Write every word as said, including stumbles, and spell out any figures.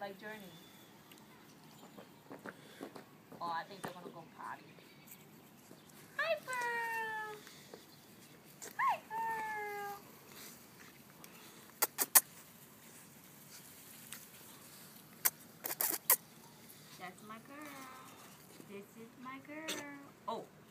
like Journey. Oh, I think they're gonna go potty. Hi, Purl. Hi, Purl. That's my girl. This is my girl. Oh.